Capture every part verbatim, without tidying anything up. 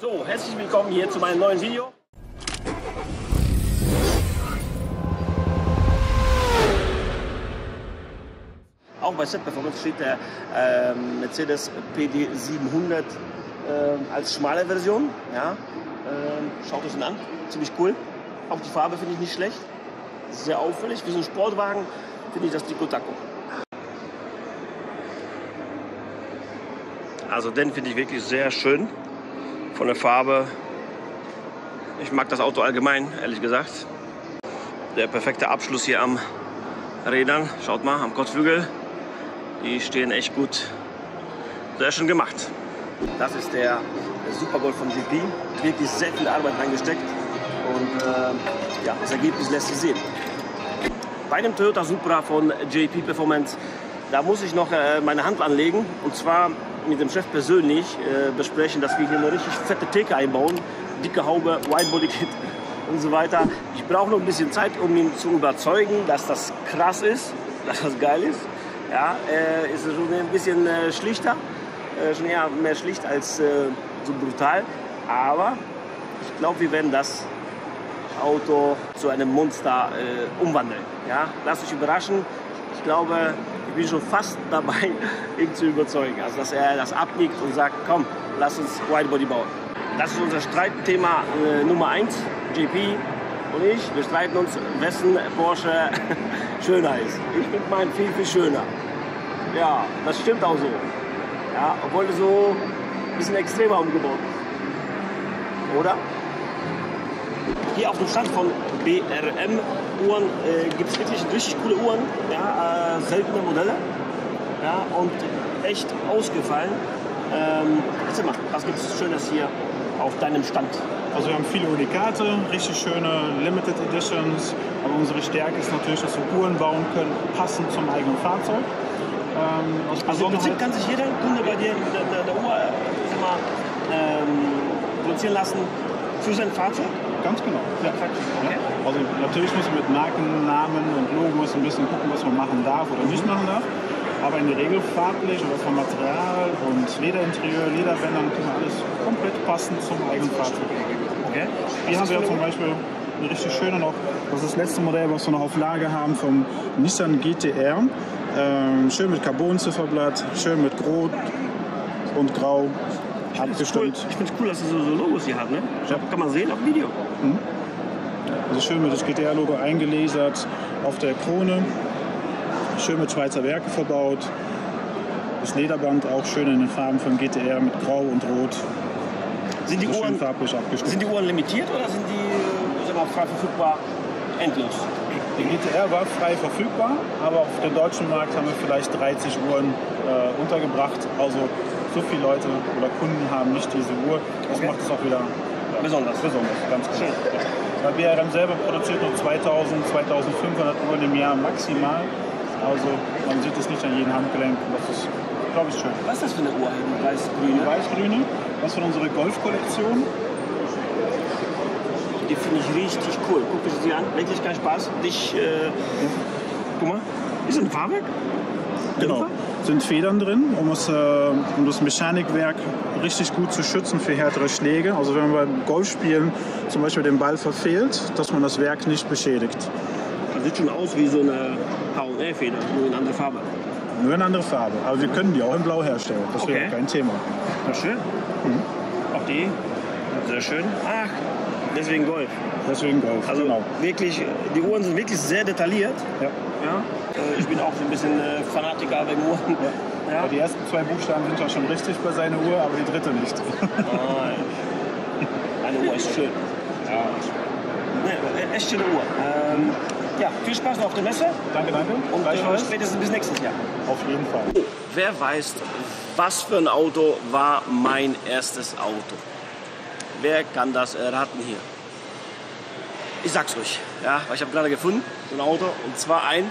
So, herzlich willkommen hier zu meinem neuen Video. Auch bei Set Performance steht der äh, Mercedes P D siebenhundert äh, als schmale Version. Ja? Äh, schaut es ihn an, ziemlich cool. Auch die Farbe finde ich nicht schlecht. Sehr auffällig. Für so einen Sportwagen finde ich das Tico Taco. Also den finde ich wirklich sehr schön. Von der Farbe. Ich mag das Auto allgemein, ehrlich gesagt. Der perfekte Abschluss hier am Rädern. Schaut mal, am Kotflügel. Die stehen echt gut. Sehr schön gemacht. Das ist der, der Supergolf von G P. Wirklich sehr viel Arbeit reingesteckt. Und äh, ja, das Ergebnis lässt sich sehen. Bei dem Toyota Supra von J P Performance, da muss ich noch äh, meine Hand anlegen. Und zwar mit dem Chef persönlich äh, besprechen, dass wir hier eine richtig fette Theke einbauen. Dicke Haube, Widebody-Kit und so weiter. Ich brauche noch ein bisschen Zeit, um ihn zu überzeugen, dass das krass ist, dass das geil ist. Ja, äh, ist schon ein bisschen äh, schlichter, äh, schon eher mehr schlicht als äh, so brutal. Aber ich glaube, wir werden das Auto zu einem Monster äh, umwandeln. Ja? Lasst euch überraschen. Ich glaube, ich bin schon fast dabei, ihn zu überzeugen. Also, dass er das abnickt und sagt, komm, lass uns Widebody bauen. Das ist unser Streitthema äh, Nummer eins. J P und ich, wir streiten uns, wessen Porsche schöner ist. Ich finde meinen viel, viel schöner. Ja, das stimmt auch so. Ja, obwohl er so ein bisschen extremer umgebaut ist. Oder? Hier auf dem Stand von B R M-Uhren äh, gibt es wirklich richtig coole Uhren, ja, äh, seltene Modelle, ja, und echt ausgefallen. Ähm, erzähl mal, was gibt es Schönes hier auf deinem Stand? Also wir haben viele Unikate, richtig schöne Limited Editions, aber unsere Stärke ist natürlich, dass wir Uhren bauen können, passend zum eigenen Fahrzeug. Ähm, also im Prinzip kann sich jeder Kunde bei dir eine Uhr äh, mal, ähm, produzieren lassen für sein Fahrzeug? Ganz genau. Ja. Okay. Also natürlich muss man mit Markennamen und Logos ein bisschen gucken, was man machen darf oder nicht machen darf. Aber in der Regel farblich oder vom Material und Lederinterieur, Lederbändern kann alles komplett passend zum eigenen Fahrzeug. Okay. Hier haben wir ja zum Beispiel eine richtig schöne noch. Das ist das letzte Modell, was wir noch auf Lager haben, vom Nissan G T R. Ähm, schön mit Carbon-Zifferblatt, schön mit Rot und Grau. Ich finde es cool, cool, dass ihr so, so Logos hier habt, ne? Ja. Kann man sehen auf dem Video. Mhm. Also schön mit das G T R-Logo eingelasert auf der Krone. Schön mit Schweizer Werke verbaut. Das Lederband auch schön in den Farben von G T R mit Grau und Rot. Sind die, also Uhren, farblich abgestimmt. Sind die Uhren limitiert oder sind die sag mal, frei verfügbar endlos? Die G T R war frei verfügbar, aber auf dem deutschen Markt haben wir vielleicht dreißig Uhren äh, untergebracht. Also so viele Leute oder Kunden haben nicht diese Uhr. Das okay. macht es auch wieder ja, besonders. Besonders, ganz klar. Weil B R M selber produziert noch zweitausend, zweitausendfünfhundert Uhren im Jahr maximal. Also man sieht es nicht an jedem Handgelenk. Das ist, glaube ich, schön. Was ist das für eine Uhr? Die weiß-grüne? Die weiß-grüne. Das ist von unserer Golf-Kollektion. Die finde ich richtig cool. Guck dir sie an. Wirklich kein Spaß. Dich, äh, guck mal. Ist das ein Fahrwerk? Genau. Sind Federn drin, um das, äh, um das Mechanikwerk richtig gut zu schützen für härtere Schläge. Also wenn man beim Golfspielen zum Beispiel den Ball verfehlt, dass man das Werk nicht beschädigt. Das sieht schon aus wie so eine H und R-Feder, nur in andere Farbe. Nur in andere Farbe, aber wir können die auch in Blau herstellen. Das wäre okay. Kein Thema. Na schön. Mhm. Auch die, sehr schön. Ach, deswegen Golf. Deswegen Golf, also genau. Wirklich, die Uhren sind wirklich sehr detailliert. Ja. Ja. Ich bin auch so ein bisschen äh, Fanatiker wegen Uhren. Ja. Ja. Die ersten zwei Buchstaben sind ja schon richtig bei seiner Uhr, aber die dritte nicht. Nein. Eine Uhr ist schön. Ja. Nee, echt schöne Uhr. Ähm, ja, viel Spaß noch auf der Messe. Danke, danke. Und äh, spätestens bis nächstes Jahr. Auf jeden Fall. Oh, wer weiß, was für ein Auto war mein erstes Auto? Wer kann das erraten hier? Ich sag's euch, ja, weil ich habe gerade gefunden, so ein Auto, und zwar ein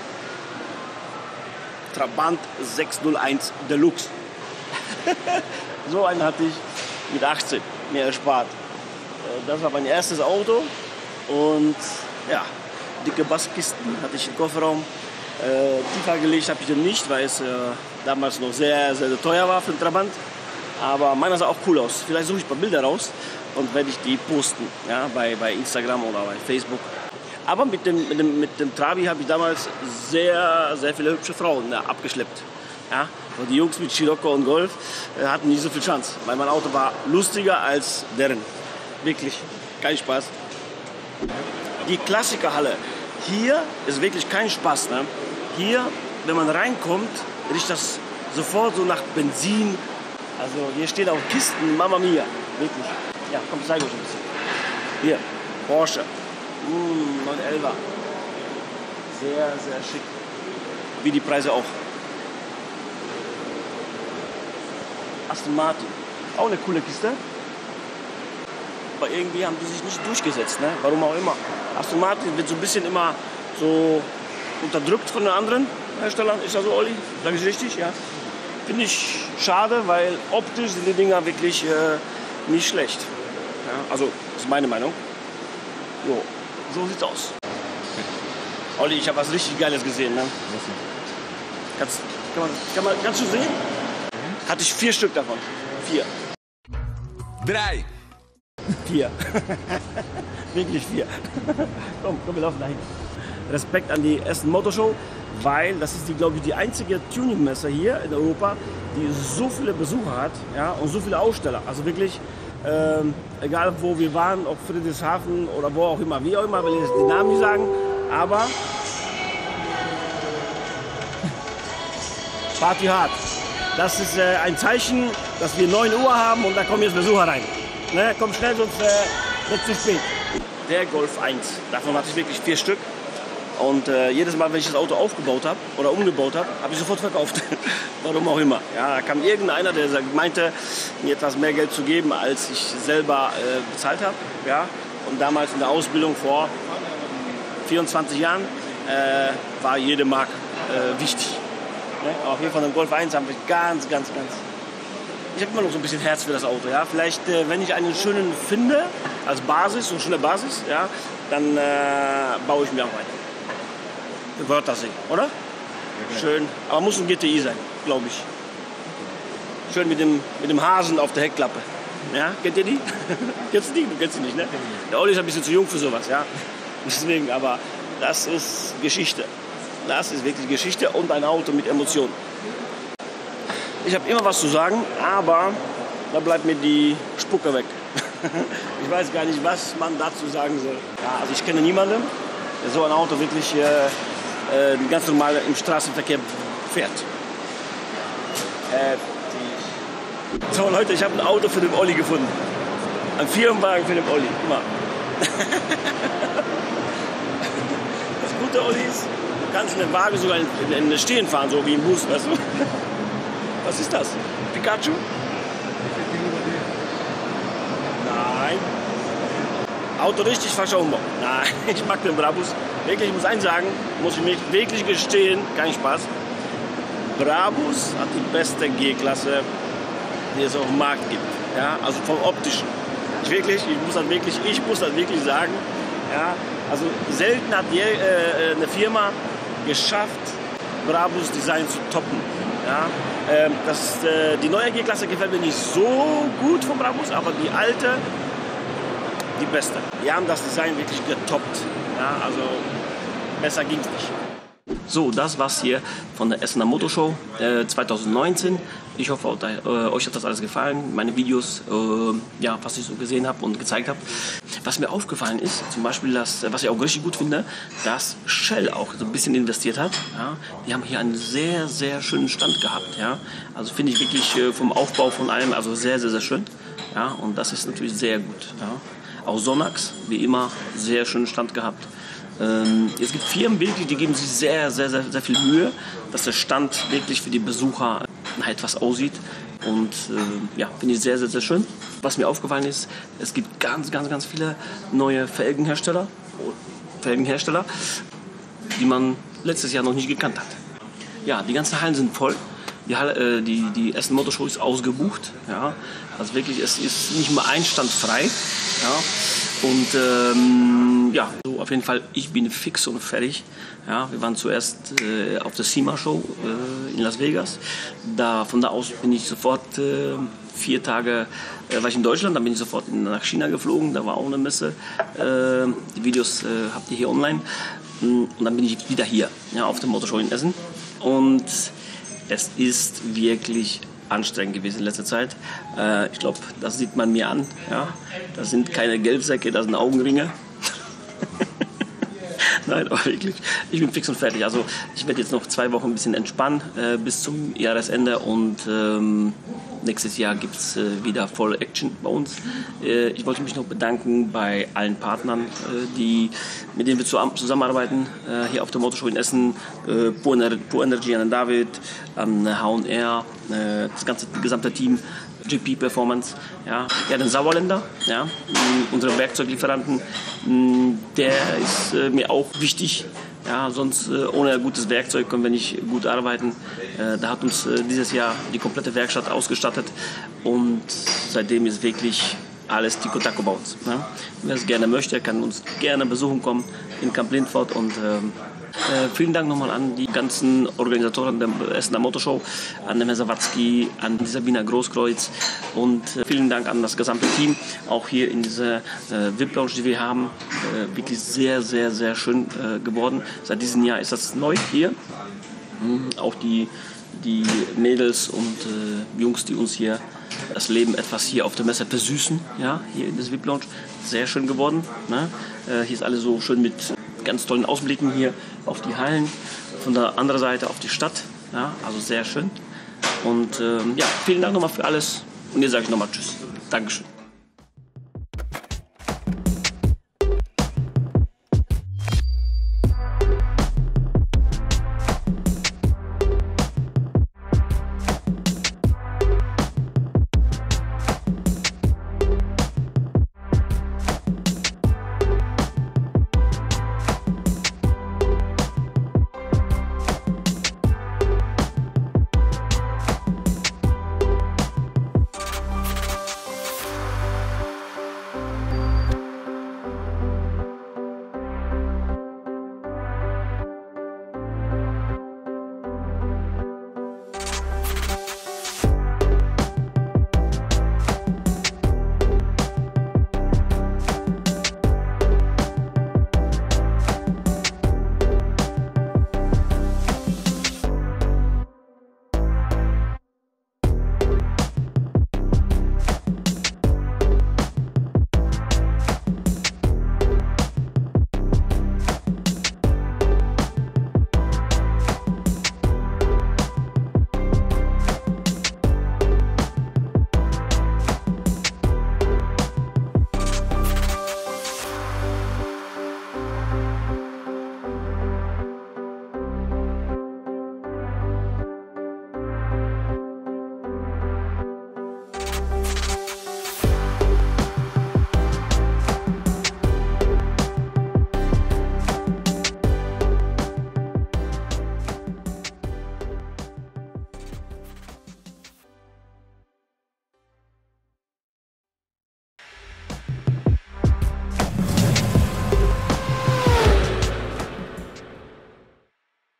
Trabant sechshunderteins Deluxe. So einen hatte ich mit achtzehn mir erspart. Das war mein erstes Auto und ja, dicke Basskisten hatte ich im Kofferraum. Äh, tiefer gelegt habe ich den nicht, weil es äh, damals noch sehr, sehr teuer war für den Trabant. Aber meiner sah auch cool aus. Vielleicht suche ich ein paar Bilder raus und werde ich die posten, ja, bei, bei Instagram oder bei Facebook. Aber mit dem, mit dem, mit dem Trabi habe ich damals sehr, sehr viele hübsche Frauen ja, abgeschleppt. Ja? Und die Jungs mit Scirocco und Golf äh, hatten nicht so viel Chance, weil mein Auto war lustiger als deren. Wirklich, kein Spaß. Die Klassikerhalle. Hier ist wirklich kein Spaß. Ne? Hier, wenn man reinkommt, riecht das sofort so nach Benzin. Also hier stehen auch Kisten, Mamma Mia. Wirklich. Ja, komm, ich zeige euch ein bisschen. Hier, Porsche. Mm, neun elfer. Sehr, sehr schick. Wie die Preise auch. Aston Martin. Auch eine coole Kiste. Aber irgendwie haben die sich nicht durchgesetzt. Ne? Warum auch immer. Aston Martin wird so ein bisschen immer so unterdrückt von den anderen Herstellern. Ist das so, Olli? Sag ich richtig? Ja. Finde ich schade, weil optisch sind die Dinger wirklich äh, nicht schlecht. Ja, also, das ist meine Meinung. Jo, so sieht's aus. Olli, ich habe was richtig Geiles gesehen. Ne? Kannst, kann man, kann man, kannst du sehen? Hatte ich vier Stück davon. Vier. Drei. Vier. Wirklich vier. komm, komm, wir laufen dahin. Respekt an die Essen Motor Show, weil das ist, die, glaube ich, die einzige Tuning-Messe hier in Europa, die so viele Besucher hat, ja, und so viele Aussteller. Also wirklich, ähm, egal wo wir waren, ob Friedrichshafen oder wo auch immer, wie auch immer, will ich jetzt den Namen nicht sagen, aber Party hart. Das ist äh, ein Zeichen, dass wir neun Uhr haben und da kommen jetzt Besucher rein. Ne, komm schnell, sonst äh, wird es zu spät. Der Golf eins, davon hatte ich wirklich vier Stück. Und äh, jedes Mal, wenn ich das Auto aufgebaut habe oder umgebaut habe, habe ich sofort verkauft. Warum auch immer. Ja, da kam irgendeiner, der meinte, mir etwas mehr Geld zu geben, als ich selber äh, bezahlt habe. Ja. Und damals in der Ausbildung vor vierundzwanzig Jahren äh, war jede Mark äh, wichtig. Ne? Aber auf jeden Fall den Golf eins haben wir ganz, ganz, ganz... Ich habe immer noch so ein bisschen Herz für das Auto. Ja? Vielleicht, äh, wenn ich einen schönen finde, als Basis, so eine schöne Basis, ja, dann äh, baue ich mir auch einen. Wörthersee, oder? Okay. Schön, aber muss ein G T I sein, glaube ich. Schön mit dem, mit dem Hasen auf der Heckklappe. Ja, kennt ihr die? Kennst du die? Du kennst sie nicht, ne? Der Olli ist ein bisschen zu jung für sowas, ja. Deswegen, aber das ist Geschichte. Das ist wirklich Geschichte und ein Auto mit Emotionen. Ich habe immer was zu sagen, aber da bleibt mir die Spucke weg. Ich weiß gar nicht, was man dazu sagen soll. Ja, also ich kenne niemanden, der so ein Auto wirklich äh, äh, ganz normal im Straßenverkehr fährt. Heftig. So Leute, ich habe ein Auto für den Olli gefunden. Ein Firmenwagen für den Olli. Immer. Das gute Olli ist, du kannst in den Wagen sogar in, in, in Stehen fahren, so wie im Bus, weißt du? Was ist das? Pikachu? Nein. Auto richtig, falscher Umbau. Nein, ich mag den Brabus. Wirklich, ich muss eins sagen, muss ich mich wirklich gestehen, kein Spaß. Brabus hat die beste G-Klasse, die es auf dem Markt gibt. Ja, also vom Optischen. Ich wirklich, ich muss das wirklich, ich muss das wirklich sagen. Ja, also selten hat je, äh, eine Firma geschafft, Brabus Design zu toppen. Ja, äh, das, äh, die neue G-Klasse gefällt mir nicht so gut von Brabus, aber die alte, die beste. Die haben das Design wirklich getoppt. Ja, also besser ging's nicht. So, das war's hier von der Essener Motor Show äh, zwanzig neunzehn. Ich hoffe, äh, euch hat das alles gefallen. Meine Videos, äh, ja, was ich so gesehen habe und gezeigt habe. Was mir aufgefallen ist, zum Beispiel, das, was ich auch richtig gut finde, dass Shell auch so ein bisschen investiert hat. Ja. Die haben hier einen sehr, sehr schönen Stand gehabt. Ja. Also finde ich wirklich äh, vom Aufbau von allem, also sehr, sehr, sehr schön. Ja. Und das ist natürlich sehr gut. Ja. Auch Sonax, wie immer, sehr schönen Stand gehabt. Ähm, es gibt Firmen wirklich, die geben sich sehr, sehr, sehr, sehr viel Mühe, dass der Stand wirklich für die Besucher etwas aussieht. Und äh, ja, finde ich sehr, sehr, sehr schön. Was mir aufgefallen ist, es gibt ganz, ganz, ganz viele neue Felgenhersteller, Felgenhersteller, die man letztes Jahr noch nicht gekannt hat. Ja, die ganzen Hallen sind voll. Die, Halle, äh, die, die Essen Motor Show ist ausgebucht. Ja. Also wirklich, es ist nicht mal ein Stand frei. Ja. Und ähm, ja, so auf jeden Fall, ich bin fix und fertig. Ja, wir waren zuerst äh, auf der SEMA Show äh, in Las Vegas. Da, von da aus bin ich sofort äh, vier Tage äh, war ich in Deutschland, dann bin ich sofort nach China geflogen, da war auch eine Messe. Äh, die Videos äh, habt ihr hier online. Und dann bin ich wieder hier, ja, auf der Motorshow in Essen. Und es ist wirklich anstrengend gewesen in letzter Zeit. Äh, ich glaube, das sieht man mir an. Ja. Das sind keine Gelbsäcke, das sind Augenringe. Nein, aber wirklich, ich bin fix und fertig. Also ich werde jetzt noch zwei Wochen ein bisschen entspannen äh, bis zum Jahresende und ähm, nächstes Jahr gibt es äh, wieder voll Action bei uns. Äh, ich wollte mich noch bedanken bei allen Partnern, äh, die, mit denen wir zu, zusammenarbeiten, äh, hier auf der Motorshow in Essen. Äh, Pure, Pure Energy an David, an H und R, äh, das ganze das gesamte Team. G P Performance, ja, ja, den Sauerländer, ja, unsere Werkzeuglieferanten, der ist äh, mir auch wichtig, ja, sonst äh, ohne gutes Werkzeug können wir nicht gut arbeiten. Äh, da hat uns äh, dieses Jahr die komplette Werkstatt ausgestattet und seitdem ist wirklich alles Tico-Taco bei uns. Ne? Wer es gerne möchte, kann uns gerne besuchen kommen in Camp Lindfort und ähm, Äh, vielen Dank nochmal an die ganzen Organisatoren der Essener Motorshow, an den Herrn Sawatzki, an die Sabina Großkreuz und äh, vielen Dank an das gesamte Team, auch hier in dieser äh, V I P-Lounge, die wir haben. Äh, wirklich sehr, sehr, sehr schön äh, geworden. Seit diesem Jahr ist das neu hier. Mhm, auch die, die Mädels und äh, Jungs, die uns hier das Leben etwas hier auf der Messe versüßen, ja, hier in der V I P-Lounge. Sehr schön geworden. Ne? Äh, hier ist alles so schön mit ganz tollen Ausblicken hier auf die Hallen, von der anderen Seite auf die Stadt, ja, also sehr schön. Und ähm, ja, vielen Dank nochmal für alles und jetzt sage ich nochmal Tschüss. Dankeschön.